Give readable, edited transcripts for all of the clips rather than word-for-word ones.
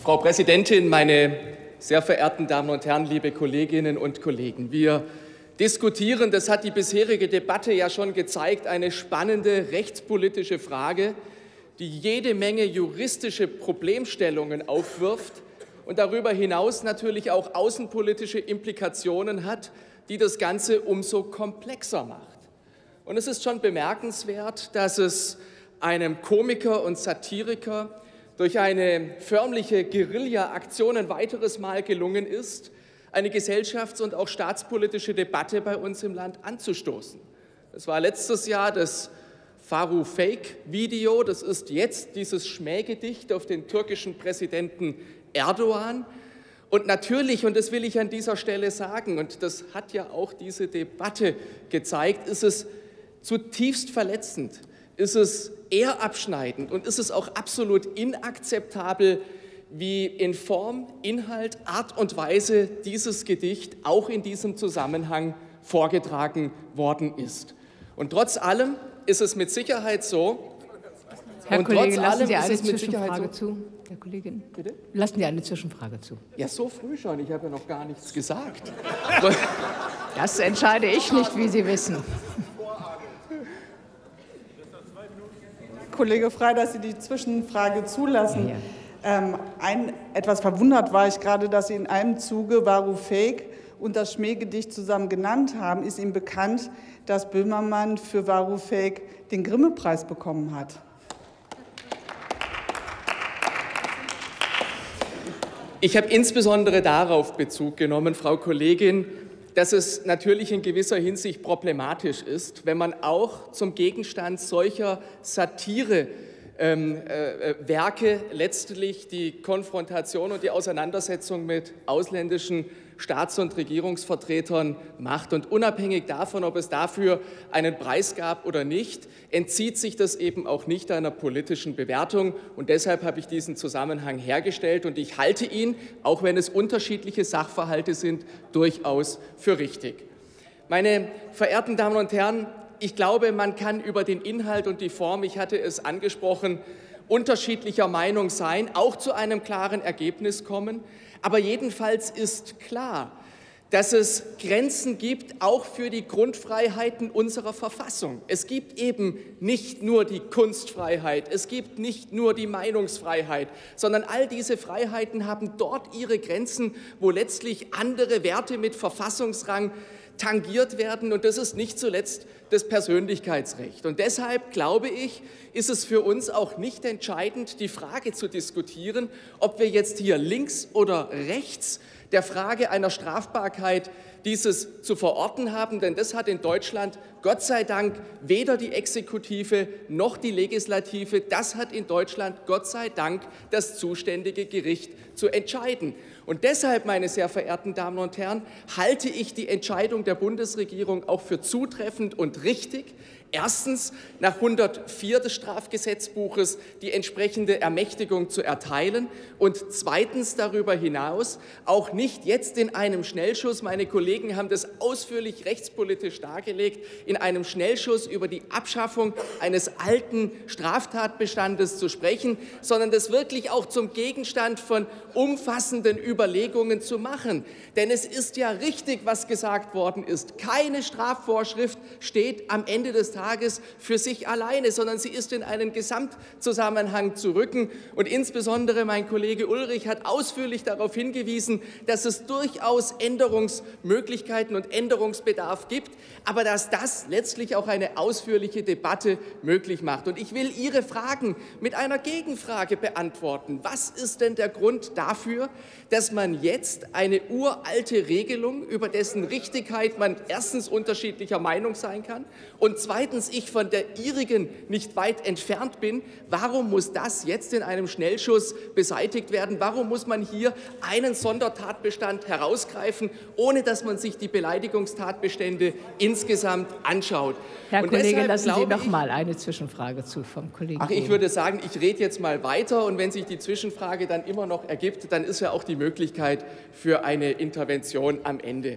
Frau Präsidentin, meine sehr verehrten Damen und Herren, liebe Kolleginnen und Kollegen! Wir diskutieren, das hat die bisherige Debatte ja schon gezeigt, eine spannende rechtspolitische Frage, die jede Menge juristische Problemstellungen aufwirft und darüber hinaus natürlich auch außenpolitische Implikationen hat, die das Ganze umso komplexer macht. Und es ist schon bemerkenswert, dass es einem Komiker und Satiriker durch eine förmliche Guerilla-Aktion ein weiteres Mal gelungen ist, eine gesellschafts- und auch staatspolitische Debatte bei uns im Land anzustoßen. Das war letztes Jahr das Varoufakis-Video, das ist jetzt dieses Schmähgedicht auf den türkischen Präsidenten Erdogan. Und natürlich, und das will ich an dieser Stelle sagen, und das hat ja auch diese Debatte gezeigt, ist es zutiefst verletzend, ist es ehrabschneidend und ist es auch absolut inakzeptabel, wie in Form, Inhalt, Art und Weise dieses Gedicht auch in diesem Zusammenhang vorgetragen worden ist. Und trotz allem ist es mit Sicherheit so, Herr Kollege, lassen Sie eine Zwischenfrage zu? Herr Kollegin, bitte? Lassen Sie eine Zwischenfrage zu. Ja, so früh schon, ich habe ja noch gar nichts gesagt. Das entscheide ich nicht, wie Sie wissen. Kollege Frey, dass Sie die Zwischenfrage zulassen. Ja. Etwas verwundert war ich gerade, dass Sie in einem Zuge Varoufakis und das Schmähgedicht zusammen genannt haben. Ist Ihnen bekannt, dass Böhmermann für Varoufakis den Grimme-Preis bekommen hat? Ich habe insbesondere darauf Bezug genommen, Frau Kollegin, dass es natürlich in gewisser Hinsicht problematisch ist, wenn man auch zum Gegenstand solcher Satire-Werke letztlich die Konfrontation und die Auseinandersetzung mit ausländischen Staats- und Regierungsvertretern macht. Und unabhängig davon, ob es dafür einen Preis gab oder nicht, entzieht sich das eben auch nicht einer politischen Bewertung. Und deshalb habe ich diesen Zusammenhang hergestellt. Und ich halte ihn, auch wenn es unterschiedliche Sachverhalte sind, durchaus für richtig. Meine verehrten Damen und Herren, ich glaube, man kann über den Inhalt und die Form, ich hatte es angesprochen, unterschiedlicher Meinung sein, auch zu einem klaren Ergebnis kommen. Aber jedenfalls ist klar, dass es Grenzen gibt, auch für die Grundfreiheiten unserer Verfassung. Es gibt eben nicht nur die Kunstfreiheit, es gibt nicht nur die Meinungsfreiheit, sondern all diese Freiheiten haben dort ihre Grenzen, wo letztlich andere Werte mit Verfassungsrang tangiert werden, und das ist nicht zuletzt das Persönlichkeitsrecht. Und deshalb, glaube ich, ist es für uns auch nicht entscheidend, die Frage zu diskutieren, ob wir jetzt hier links oder rechts der Frage einer Strafbarkeit dieses zu verorten haben, denn das hat in Deutschland Gott sei Dank weder die Exekutive noch die Legislative, das hat in Deutschland Gott sei Dank das zuständige Gericht zu entscheiden. Und deshalb, meine sehr verehrten Damen und Herren, halte ich die Entscheidung der Bundesregierung auch für zutreffend und richtig. Erstens, nach 104 des Strafgesetzbuches die entsprechende Ermächtigung zu erteilen, und zweitens darüber hinaus auch nicht jetzt in einem Schnellschuss, meine Kollegen haben das ausführlich rechtspolitisch dargelegt, in einem Schnellschuss über die Abschaffung eines alten Straftatbestandes zu sprechen, sondern das wirklich auch zum Gegenstand von umfassenden Überlegungen zu machen. Denn es ist ja richtig, was gesagt worden ist. Keine Strafvorschrift steht am Ende des Tages für sich alleine, sondern sie ist in einen Gesamtzusammenhang zu rücken. Und insbesondere mein Kollege Ulrich hat ausführlich darauf hingewiesen, dass es durchaus Änderungsmöglichkeiten und Änderungsbedarf gibt, aber dass das letztlich auch eine ausführliche Debatte möglich macht. Und ich will Ihre Fragen mit einer Gegenfrage beantworten. Was ist denn der Grund dafür, dass man jetzt eine uralte Regelung, über dessen Richtigkeit man erstens unterschiedlicher Meinung sein kann und zweitens ich von der Ihrigen nicht weit entfernt bin, warum muss das jetzt in einem Schnellschuss beseitigt werden? Warum muss man hier einen Sondertatbestand herausgreifen, ohne dass man sich die Beleidigungstatbestände insgesamt anschaut? Herr Kollege, lassen Sie noch mal eine Zwischenfrage zu vom Kollegen. Ach, ich würde sagen, ich rede jetzt mal weiter, und wenn sich die Zwischenfrage dann immer noch ergibt, dann ist ja auch die Möglichkeit für eine Intervention am Ende.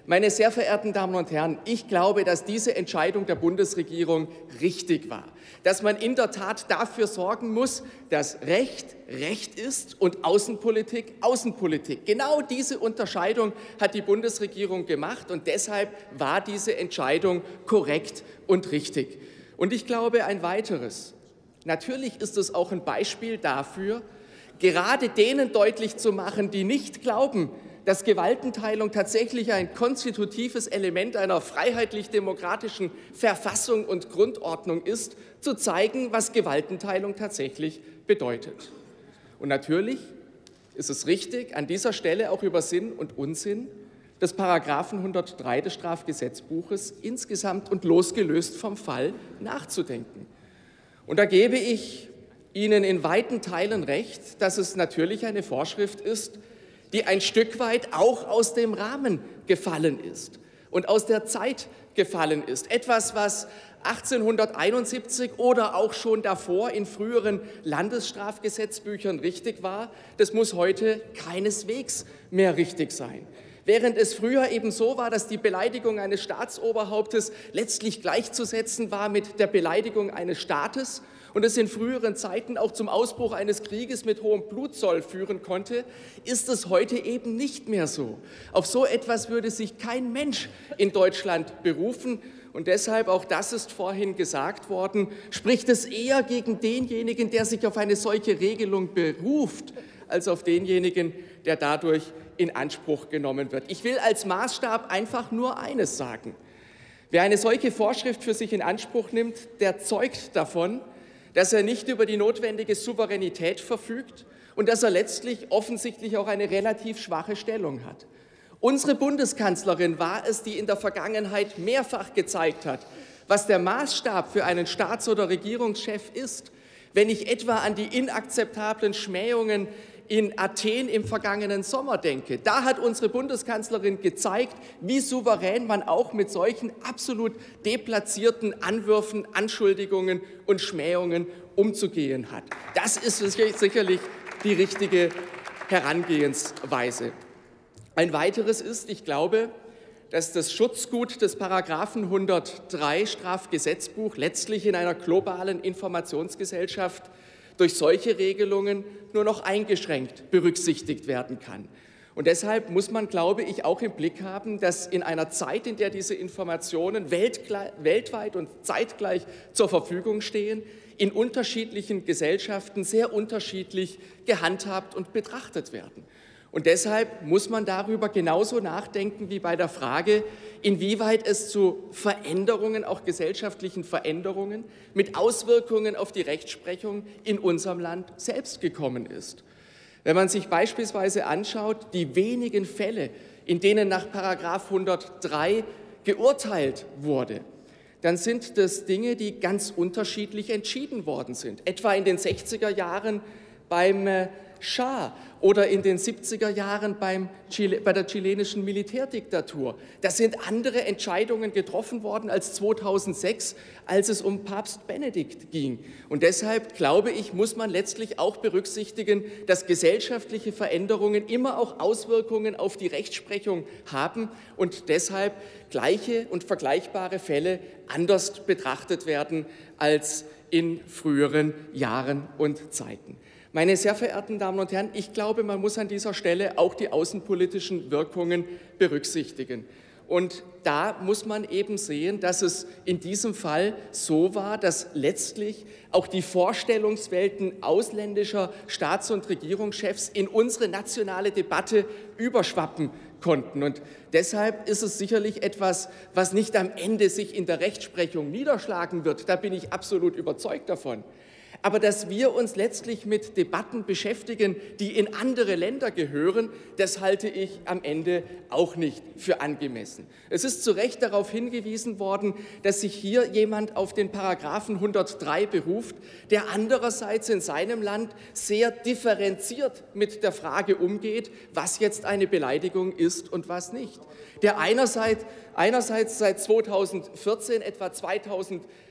Meine sehr verehrten Damen und Herren, ich glaube, dass diese Entscheidung der Bundesregierung richtig war. Dass man in der Tat dafür sorgen muss, dass Recht Recht ist und Außenpolitik Außenpolitik. Genau diese Unterscheidung hat die Bundesregierung gemacht und deshalb war diese Entscheidung korrekt und richtig. Und ich glaube ein weiteres. Natürlich ist es auch ein Beispiel dafür, gerade denen deutlich zu machen, die nicht glauben, dass Gewaltenteilung tatsächlich ein konstitutives Element einer freiheitlich-demokratischen Verfassung und Grundordnung ist, zu zeigen, was Gewaltenteilung tatsächlich bedeutet. Und natürlich ist es richtig, an dieser Stelle auch über Sinn und Unsinn des Paragraphen 103 des Strafgesetzbuches insgesamt und losgelöst vom Fall nachzudenken. Und da gebe ich Ihnen in weiten Teilen recht, dass es natürlich eine Vorschrift ist, die ein Stück weit auch aus dem Rahmen gefallen ist und aus der Zeit gefallen ist. Etwas, was 1871 oder auch schon davor in früheren Landesstrafgesetzbüchern richtig war, das muss heute keineswegs mehr richtig sein. Während es früher eben so war, dass die Beleidigung eines Staatsoberhauptes letztlich gleichzusetzen war mit der Beleidigung eines Staates und es in früheren Zeiten auch zum Ausbruch eines Krieges mit hohem Blutzoll führen konnte, ist es heute eben nicht mehr so. Auf so etwas würde sich kein Mensch in Deutschland berufen. Und deshalb, auch das ist vorhin gesagt worden, spricht es eher gegen denjenigen, der sich auf eine solche Regelung beruft, als auf denjenigen, der dadurch in Anspruch genommen wird. Ich will als Maßstab einfach nur eines sagen. Wer eine solche Vorschrift für sich in Anspruch nimmt, der zeugt davon, dass er nicht über die notwendige Souveränität verfügt und dass er letztlich offensichtlich auch eine relativ schwache Stellung hat. Unsere Bundeskanzlerin war es, die in der Vergangenheit mehrfach gezeigt hat, was der Maßstab für einen Staats- oder Regierungschef ist. Wenn ich etwa an die inakzeptablen Schmähungen in Athen im vergangenen Sommer denke, da hat unsere Bundeskanzlerin gezeigt, wie souverän man auch mit solchen absolut deplatzierten Anwürfen, Anschuldigungen und Schmähungen umzugehen hat. Das ist sicherlich die richtige Herangehensweise. Ein weiteres ist, ich glaube, dass das Schutzgut des Paragraphen 103 Strafgesetzbuch letztlich in einer globalen Informationsgesellschaft durch solche Regelungen nur noch eingeschränkt berücksichtigt werden kann. Und deshalb muss man, glaube ich, auch im Blick haben, dass in einer Zeit, in der diese Informationen weltweit und zeitgleich zur Verfügung stehen, in unterschiedlichen Gesellschaften sehr unterschiedlich gehandhabt und betrachtet werden. Und deshalb muss man darüber genauso nachdenken wie bei der Frage, inwieweit es zu Veränderungen, auch gesellschaftlichen Veränderungen, mit Auswirkungen auf die Rechtsprechung in unserem Land selbst gekommen ist. Wenn man sich beispielsweise anschaut, die wenigen Fälle, in denen nach § 103 geurteilt wurde, dann sind das Dinge, die ganz unterschiedlich entschieden worden sind. Etwa in den 60er Jahren beim Schah oder in den 70er Jahren bei der chilenischen Militärdiktatur. Da sind andere Entscheidungen getroffen worden als 2006, als es um Papst Benedikt ging. Und deshalb, glaube ich, muss man letztlich auch berücksichtigen, dass gesellschaftliche Veränderungen immer auch Auswirkungen auf die Rechtsprechung haben und deshalb gleiche und vergleichbare Fälle anders betrachtet werden als in früheren Jahren und Zeiten. Meine sehr verehrten Damen und Herren, ich glaube, man muss an dieser Stelle auch die außenpolitischen Wirkungen berücksichtigen. Und da muss man eben sehen, dass es in diesem Fall so war, dass letztlich auch die Vorstellungswelten ausländischer Staats- und Regierungschefs in unsere nationale Debatte überschwappen konnten. Und deshalb ist es sicherlich etwas, was nicht am Ende sich in der Rechtsprechung niederschlagen wird. Da bin ich absolut überzeugt davon. Aber dass wir uns letztlich mit Debatten beschäftigen, die in andere Länder gehören, das halte ich am Ende auch nicht für angemessen. Es ist zu Recht darauf hingewiesen worden, dass sich hier jemand auf den Paragraphen 103 beruft, der andererseits in seinem Land sehr differenziert mit der Frage umgeht, was jetzt eine Beleidigung ist und was nicht. Der einerseits seit 2014 etwa 2000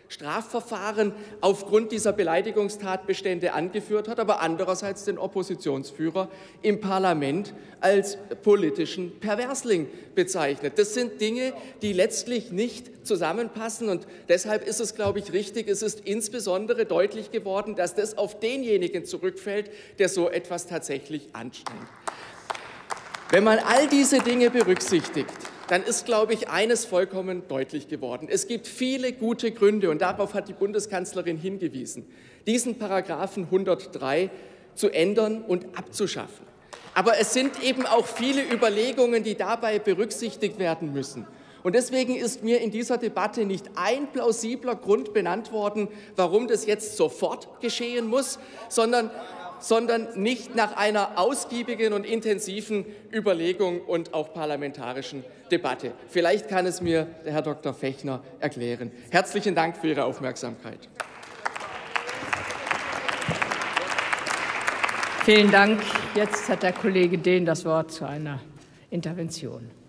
Strafverfahren aufgrund dieser Beleidigungstatbestände angeführt hat, aber andererseits den Oppositionsführer im Parlament als politischen Perversling bezeichnet. Das sind Dinge, die letztlich nicht zusammenpassen, und deshalb ist es, glaube ich, richtig, es ist insbesondere deutlich geworden, dass das auf denjenigen zurückfällt, der so etwas tatsächlich anstrengt. Wenn man all diese Dinge berücksichtigt, dann ist, glaube ich, eines vollkommen deutlich geworden. Es gibt viele gute Gründe, und darauf hat die Bundeskanzlerin hingewiesen, diesen Paragraphen 103 zu ändern und abzuschaffen. Aber es sind eben auch viele Überlegungen, die dabei berücksichtigt werden müssen. Und deswegen ist mir in dieser Debatte nicht ein plausibler Grund benannt worden, warum das jetzt sofort geschehen muss, sondern nicht nach einer ausgiebigen und intensiven Überlegung und auch parlamentarischen Debatte. Vielleicht kann es mir der Herr Dr. Fechner erklären. Herzlichen Dank für Ihre Aufmerksamkeit. Vielen Dank. Jetzt hat der Kollege Dehn das Wort zu einer Intervention.